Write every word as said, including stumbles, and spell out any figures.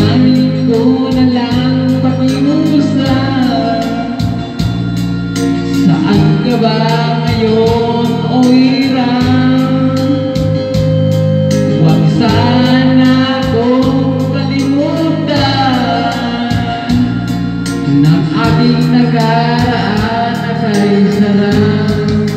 Imanin ko na lang pakiusap. Saan ka ba ngayon o hirap? Huwag sana akong kalimutan ng ating nakaraan na kay sarap.